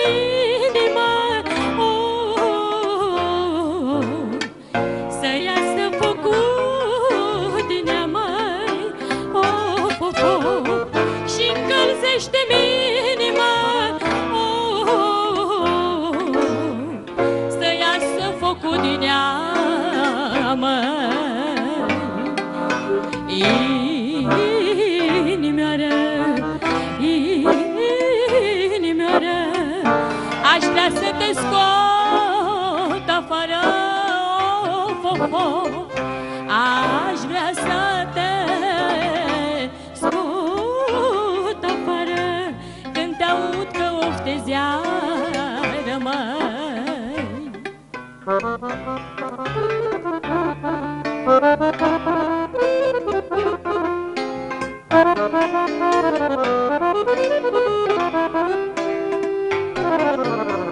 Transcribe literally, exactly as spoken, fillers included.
inima, oh, oh, să iasă focul din ea, măi, oh, oh, oh, și încălzește-mi inima, oh, oh, oh, să iasă focul din ea, măi. Inimioară, inimioară, aș vrea să te scot afară, of, of, of. Aș vrea să te scot afară când te aud că oftezi iară, măi. Thank you.